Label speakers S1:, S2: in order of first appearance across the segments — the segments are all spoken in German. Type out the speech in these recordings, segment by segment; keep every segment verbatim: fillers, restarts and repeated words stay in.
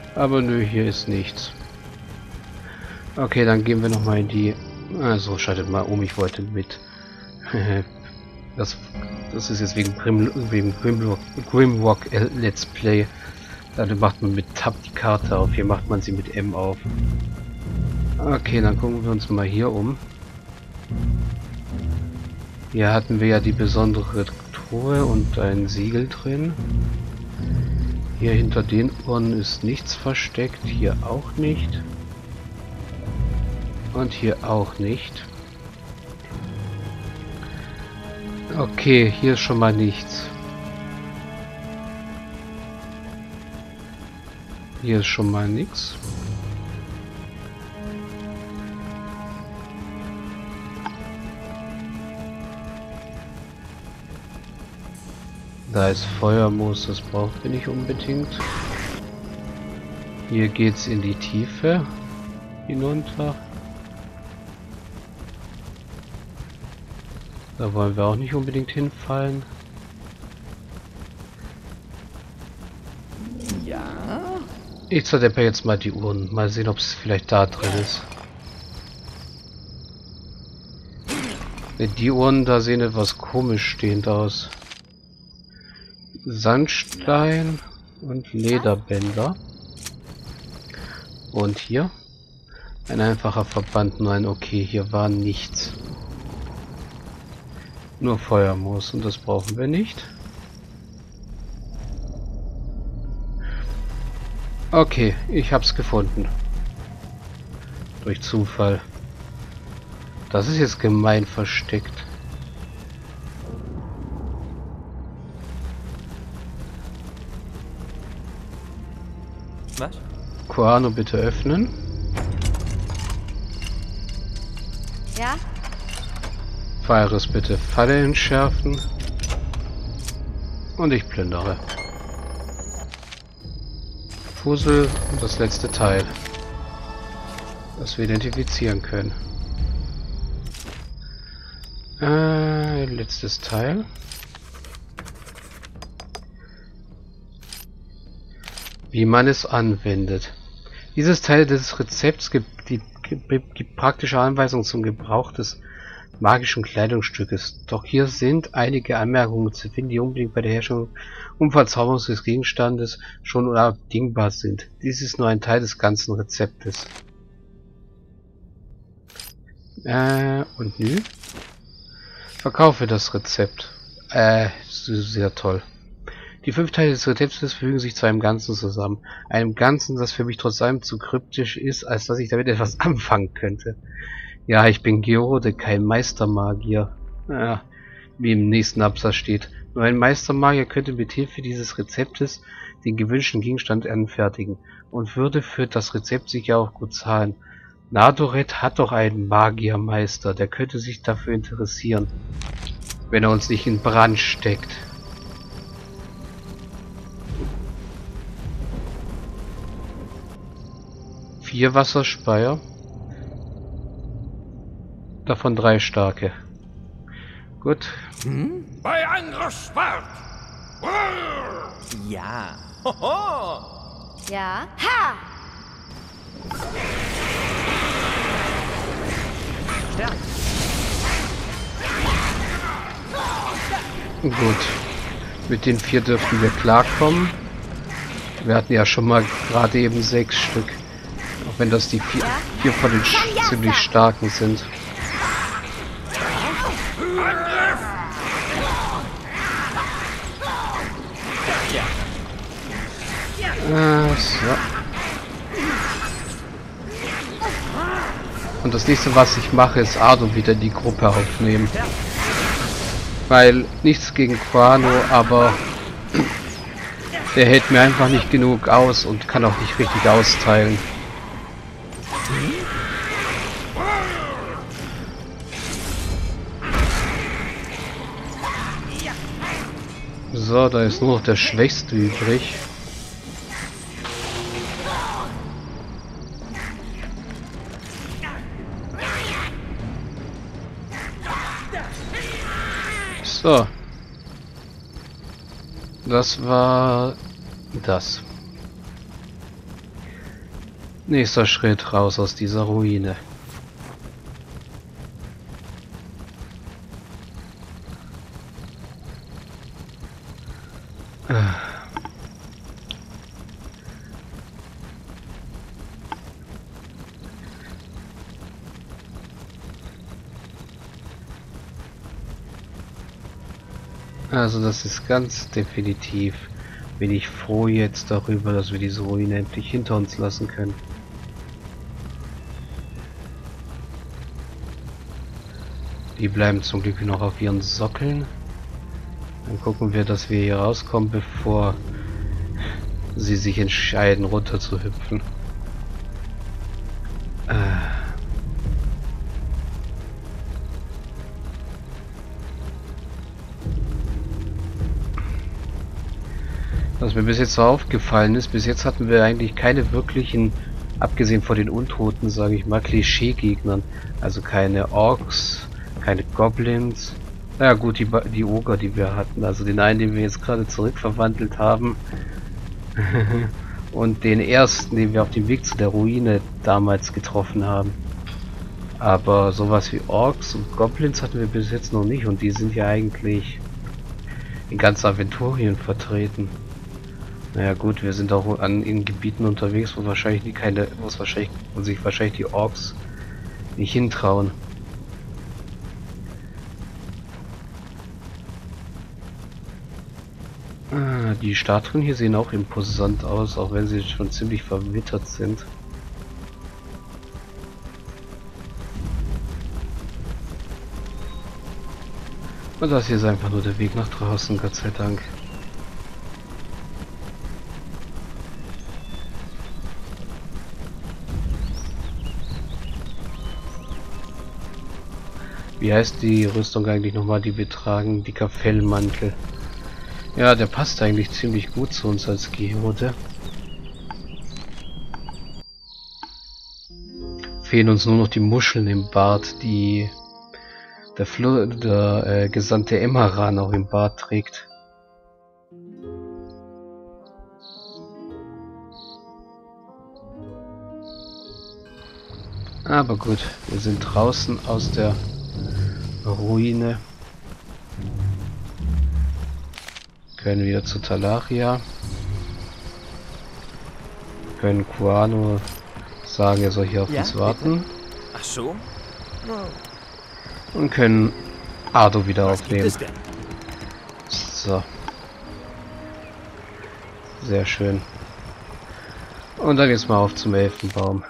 S1: Aber nö, hier ist nichts. Okay, dann gehen wir noch mal in die... Also, schaltet mal um, ich wollte mit... das, das ist jetzt wegen, Grim, wegen Grimlock, Grimrock Let's Play. Da macht man mit Tab die Karte auf, hier macht man sie mit M auf. Okay, dann gucken wir uns mal hier um. Hier hatten wir ja die besondere Truhe und ein Siegel drin. Hier hinter den Uhren ist nichts versteckt, hier auch nicht. Und hier auch nicht. Okay, hier ist schon mal nichts. Hier ist schon mal nichts. Da ist Feuermoos, das brauchen wir nicht unbedingt. Hier geht's in die Tiefe hinunter. Da wollen wir auch nicht unbedingt hinfallen.
S2: Ja.
S1: Ich zerdeppe jetzt mal die Uhren. Mal sehen, ob es vielleicht da drin ist. Die Uhren da sehen etwas komisch stehend aus. Sandstein und Lederbänder. Und hier ein einfacher Verband. Nein, okay, hier war nichts. Nur Feuermoos und das brauchen wir nicht. Okay, ich hab's gefunden. Durch Zufall. Das ist jetzt gemein versteckt.
S2: Was?
S1: Koano, bitte öffnen.
S3: Ja?
S1: Virus, bitte Falle entschärfen. Und ich plündere. Puzzle und das letzte Teil, das wir identifizieren können. Äh, letztes Teil. Wie man es anwendet. Dieses Teil des Rezepts gibt, die, gibt, gibt praktische Anweisungen zum Gebrauch des magischen Kleidungsstückes. Doch hier sind einige Anmerkungen zu finden, die unbedingt bei der Herstellung und Verzauberung des Gegenstandes schon unabdingbar sind. Dies ist nur ein Teil des ganzen Rezeptes. Äh, und nü? Verkaufe das Rezept. Äh, sehr toll. Die fünf Teile des Rezeptes fügen sich zu einem Ganzen zusammen. Einem Ganzen, das für mich trotz allem zu kryptisch ist, als dass ich damit etwas anfangen könnte. Ja, ich bin Geode, kein Meistermagier. Ja, wie im nächsten Absatz steht. Nur ein Meistermagier könnte mit Hilfe dieses Rezeptes den gewünschten Gegenstand anfertigen und würde für das Rezept sicher auch gut zahlen. Nadoret hat doch einen Magiermeister, der könnte sich dafür interessieren, wenn er uns nicht in Brand steckt. Vier Wasserspeier. Davon drei starke. Gut.
S2: Hm?
S4: Bei Angriffsfahrt!
S2: Ja. Hoho.
S3: Ja? Ha!
S2: Ja.
S1: Gut. Mit den vier dürften wir klarkommen. Wir hatten ja schon mal gerade eben sechs Stück. Auch wenn das die vier, vier von den ziemlich starken sind. Äh, so. Und das nächste, was ich mache, ist Ardo wieder in die Gruppe aufnehmen. Weil nichts gegen Quano, aber der hält mir einfach nicht genug aus und kann auch nicht richtig austeilen. So, da ist nur noch der Schwächste übrig. So. Das war das. Nächster Schritt raus aus dieser Ruine. Also das ist ganz definitiv, bin ich froh jetzt darüber, dass wir diese Ruine endlich hinter uns lassen können. Die bleiben zum Glück noch auf ihren Sockeln. Dann gucken wir, dass wir hier rauskommen, bevor sie sich entscheiden, runter zu hüpfen. Äh. Was mir bis jetzt so aufgefallen ist, bis jetzt hatten wir eigentlich keine wirklichen, abgesehen von den Untoten, sage ich mal, Klischee-Gegnern. Also keine Orks, keine Goblins. Ja gut, die, die Oger, die wir hatten, also den einen, den wir jetzt gerade zurückverwandelt haben. Und den ersten, den wir auf dem Weg zu der Ruine damals getroffen haben. Aber sowas wie Orks und Goblins hatten wir bis jetzt noch nicht, und die sind ja eigentlich in ganz Aventurien vertreten. Naja gut, wir sind auch an in Gebieten unterwegs, wo wahrscheinlich die keine, wo es wahrscheinlich, wo sich wahrscheinlich die Orks nicht hintrauen. Ah, die Statuen hier sehen auch imposant aus, auch wenn sie schon ziemlich verwittert sind. Und das hier ist einfach nur der Weg nach draußen, Gott sei Dank. Wie heißt die Rüstung eigentlich nochmal, die wir tragen? Dicker Fellmantel. Ja, der passt eigentlich ziemlich gut zu uns als Gehirte. Fehlen uns nur noch die Muscheln im Bart, die der, Flo der äh, Gesandte Emmeran auch im Bart trägt. Aber gut, wir sind draußen aus der Ruine. Können wieder zu Talaria. Können Kuano sagen, er soll hier auf
S2: Ja,
S1: uns warten.
S2: Ach so?
S1: Und können Ardo wieder
S2: Was gibt
S1: aufnehmen.
S2: es denn?
S1: So. Sehr schön. Und dann jetzt mal auf zum Elfenbaum.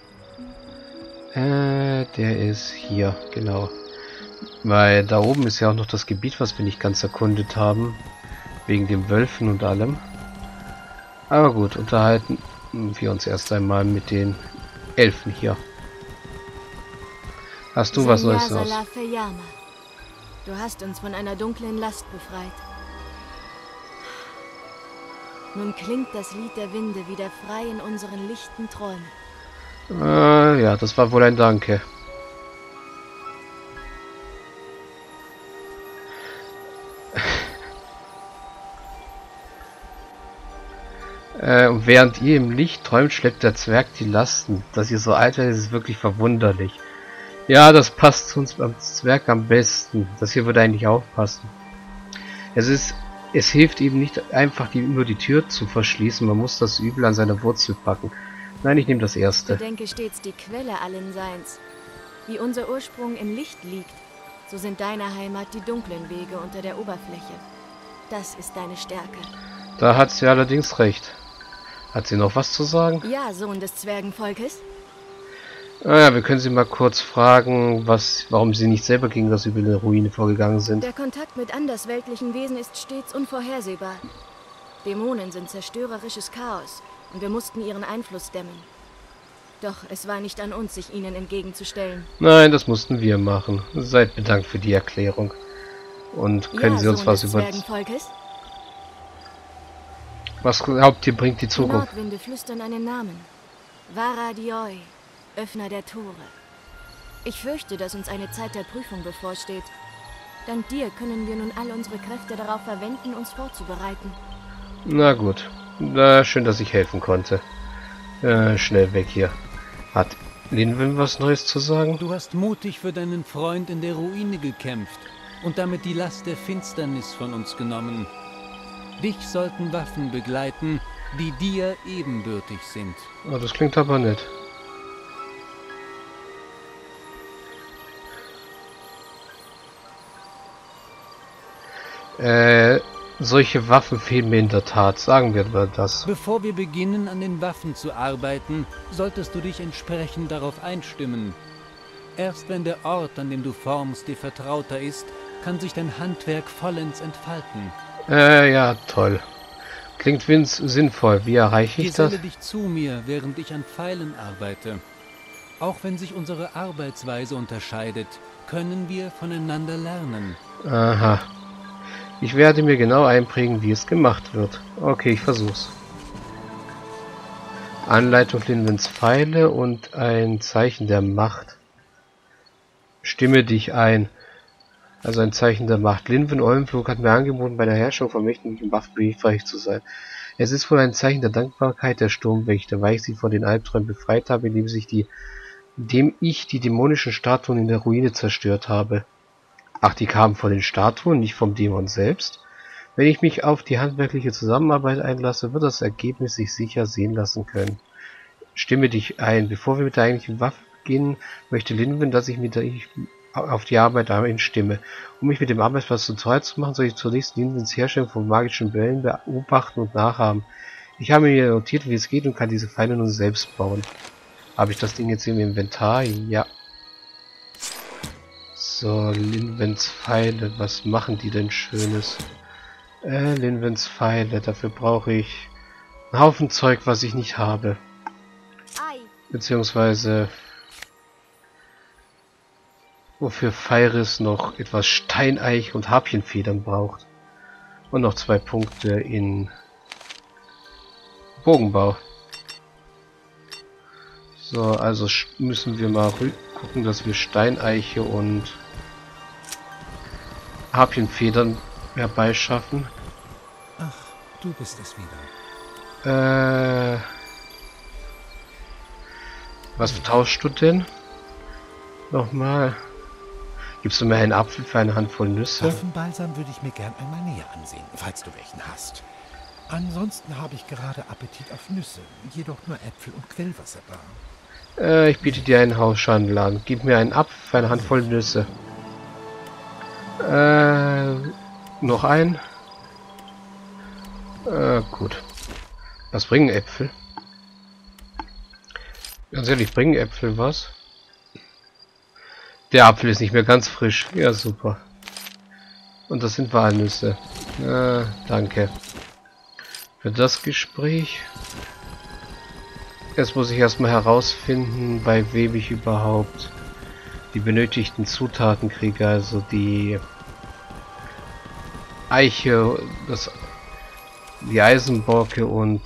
S1: Äh, der ist hier, genau. Weil da oben ist ja auch noch das Gebiet, was wir nicht ganz erkundet haben. Wegen den Wölfen und allem. Aber gut, unterhalten wir uns erst einmal mit den Elfen hier. Hast du was Neues aus?
S4: Du hast uns von einer dunklen Last befreit. Nun klingt das Lied der Winde wieder frei in unseren lichten Träumen.
S1: Äh, ja, das war wohl ein Danke. Äh, und während ihr im Licht träumt, schleppt der Zwerg die Lasten. Dass ihr so alt werdet, ist wirklich verwunderlich. Ja, das passt zu uns beim Zwerg am besten. Das hier würde eigentlich aufpassen. Es ist, es hilft ihm nicht einfach, die, nur die Tür zu verschließen. Man muss das Übel an seiner Wurzel packen. Nein, ich nehme das erste.
S4: Bedenke stets die Quelle allen Seins. Wie unser Ursprung im Licht liegt, so sind deine Heimat die dunklen Wege unter der Oberfläche. Das ist deine Stärke.
S1: Da hat sie allerdings recht. Hat sie noch was zu sagen?
S4: Ja, Sohn des Zwergenvolkes.
S1: Naja, wir können sie mal kurz fragen, was, warum sie nicht selber gegen das Übel der Ruine vorgegangen sind.
S4: Der Kontakt mit andersweltlichen Wesen ist stets unvorhersehbar. Dämonen sind zerstörerisches Chaos und wir mussten ihren Einfluss dämmen. Doch es war nicht an uns, sich ihnen entgegenzustellen.
S1: Nein, das mussten wir machen. Seid bedankt für die Erklärung. Und können
S4: ja,
S1: Sie uns
S4: Sohn
S1: was
S4: des
S1: über...
S4: Zwergenvolkes?
S1: Was glaubt ihr, bringt die
S4: Die
S1: Zukunft?
S4: Nordwinde flüstern einen Namen. Vara Dioi, Öffner der Tore. Ich fürchte, dass uns eine Zeit der Prüfung bevorsteht. Dank dir können wir nun all unsere Kräfte darauf verwenden, uns vorzubereiten.
S1: Na gut. Na, schön, dass ich helfen konnte. Äh, schnell weg hier. Hat Linwen was Neues zu sagen?
S5: Du hast mutig für deinen Freund in der Ruine gekämpft und damit die Last der Finsternis von uns genommen. Dich sollten Waffen begleiten, die dir ebenbürtig sind.
S1: Oh, das klingt aber nett. Äh, solche Waffen fehlen mir in der Tat, sagen wir mal das.
S5: Bevor wir beginnen, an den Waffen zu arbeiten, solltest du dich entsprechend darauf einstimmen. Erst wenn der Ort, an dem du formst, dir vertrauter ist, kann sich dein Handwerk vollends entfalten.
S1: Äh, ja, toll. Klingt Vince sinnvoll. Wie erreiche ich das?
S5: Geselle dich zu mir, während ich an Pfeilen arbeite. Auch wenn sich unsere Arbeitsweise unterscheidet, können wir voneinander lernen.
S1: Aha. Ich werde mir genau einprägen, wie es gemacht wird. Okay, ich versuch's. Anleitung Linwens Pfeile und ein Zeichen der Macht. Stimme dich ein. Also ein Zeichen der Macht. Linwen Eulenflug hat mir angeboten, bei der Herrschung von mächtigen Waffen hilfreich zu sein. Es ist wohl ein Zeichen der Dankbarkeit der Sturmwächter, weil ich sie von den Albträumen befreit habe, indem sich die, indem ich die dämonischen Statuen in der Ruine zerstört habe. Ach, die kamen von den Statuen, nicht vom Dämon selbst? Wenn ich mich auf die handwerkliche Zusammenarbeit einlasse, wird das Ergebnis sich sicher sehen lassen können. Stimme dich ein. Bevor wir mit der eigentlichen Waffe beginnen, möchte Linwen, dass ich mit der ich auf die Arbeit einstimme. Um mich mit dem Arbeitsplatz zu zweit zu machen, soll ich zunächst Linwens Herstellung von magischen Bällen beobachten und nachahmen. Ich habe mir notiert, wie es geht und kann diese Pfeile nun selbst bauen. Habe ich das Ding jetzt im Inventar? Ja. So, Linwens Pfeile. Was machen die denn Schönes? Äh, Linwens Pfeile. Dafür brauche ich einen Haufen Zeug, was ich nicht habe. Beziehungsweise wofür Feiris noch etwas Steineich und Harpyenfedern braucht. Und noch zwei Punkte in Bogenbau. So, also müssen wir mal gucken, dass wir Steineiche und Harpyenfedern herbeischaffen.
S5: Ach, du bist es wieder.
S1: Äh, was tauschst du denn? Nochmal. Gibst du mir einen Apfel für eine Handvoll Nüsse?
S6: Waffenbalsam würde ich mir gern einmal näher ansehen, falls du welchen hast. Ansonsten habe ich gerade Appetit auf Nüsse, jedoch nur Äpfel und Quellwasser da.
S1: Äh, ich biete dir einen Haushandel an. Gib mir einen Apfel für eine Handvoll Nüsse. Äh, noch ein. Äh, gut. Was bringen Äpfel? Ganz ehrlich, bringen Äpfel was? Der Apfel ist nicht mehr ganz frisch. Ja, super. Und das sind Walnüsse. Äh, danke. Für das Gespräch. Jetzt muss ich erstmal herausfinden, bei wem ich überhaupt die benötigten Zutaten kriege. Also die Eiche, das, die Eisenborke und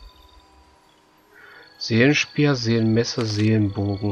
S1: Seelenspeer, Seelenmesser, Seelenbogen.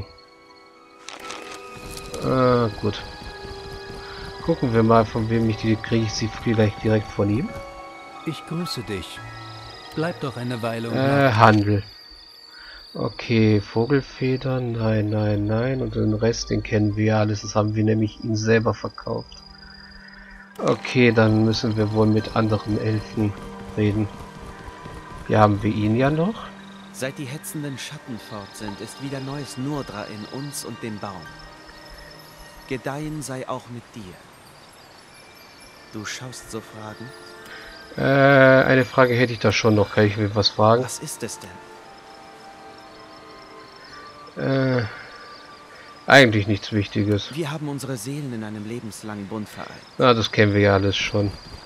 S1: Äh, gut. Gucken wir mal, von wem ich die kriege. Ich sie vielleicht direkt von ihm.
S5: Ich grüße dich. Bleib doch eine Weile.
S1: Äh, Handel. Okay, Vogelfedern, nein, nein, nein. Und den Rest, den kennen wir alles. Das haben wir nämlich ihn selber verkauft. Okay, dann müssen wir wohl mit anderen Elfen reden. Hier haben wir ihn ja noch.
S7: Seit die hetzenden Schatten fort sind, ist wieder neues Nurdra in uns und dem Baum. Gedeihen sei auch mit dir. Du schaust so Fragen?
S1: Äh, eine Frage hätte ich da schon noch. Kann ich mir was fragen?
S7: Was ist es denn?
S1: Äh, eigentlich nichts Wichtiges.
S7: Wir haben unsere Seelen in einem lebenslangen Bund vereint.
S1: Na, das kennen wir ja alles schon.